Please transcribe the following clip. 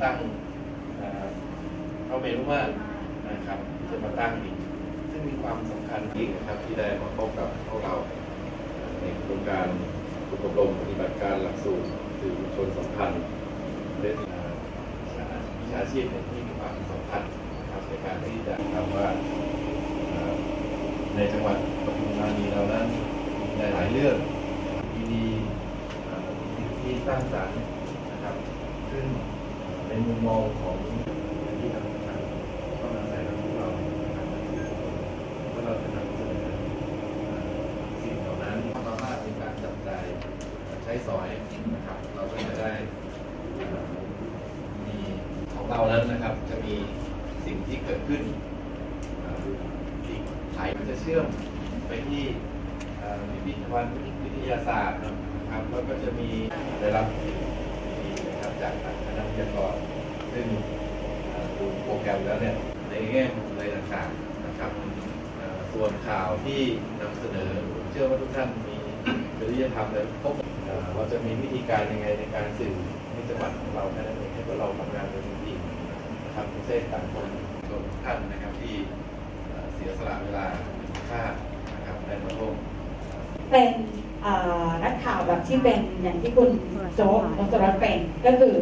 ตั้งพระเมรุมาตรนะครับจะมาตั้งอีกซึ่งมีความสำคัญยิ่งนะครับที่ได้มาพบกับพวกเราในโครงการฝึกอบรมปฏิบัติการหลักสูตรสื่อมวลชนสัมพันธ์และวิชาชีพที่มีความสำคัญนะครับในการที่จะทำว่าในจังหวัดปทุมธานีเรานั้นมีหลายเรื่องดีๆที่สร้างสรรค์นะครับซึ่งในมุมมองของที่ทำงานก็อาศัยเราของเราเมื่อเราจะนำเสนอสิ่งเหล่านั้นสามารถในการจับจ่ายใช้สอยนะครับเราก็จะได้มีของเรานั้นนะครับจะมีสิ่งที่เกิดขึ้นสิ่งไทยมันจะเชื่อมไปที่พิพิธภัณฑ์วิทยาศาสตร์นะครับแล้วก็จะมีได้รับนะครับจากคณะวิทยากรซึ่งดูโปรแกรมแล้วเนี่ยในแง่มุมอะไรต่างๆนะครับส่วนข่าวที่นำเสนอเชื่อว่าทุกท่านมีจริยธรรมและครบเราจะมีวิธีการยังไงในการสื่อในจังหวัดของเราแค่นั้นเองให้พวกเราทำงานเป็นทีมนะครับไม่ใช่ต่างคนส่วนท่านนะครับที่เสียสละเวลาค่านะครับได้มาร่วมเป็นนักข่าวแบบที่เป็นอย่างที่คุณโจ๊กนพรัตน์เป็นก็คือ